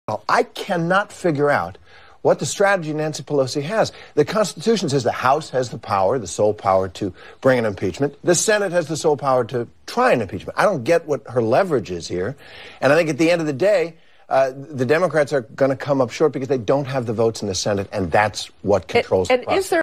I cannot figure out what the strategy Nancy Pelosi has. The Constitution says the House has the power, the sole power to bring an impeachment. The Senate has the sole power to try an impeachment. I don't get what her leverage is here. And I think at the end of the day, the Democrats are going to come up short because they don't have the votes in the Senate, and that's what controls the process.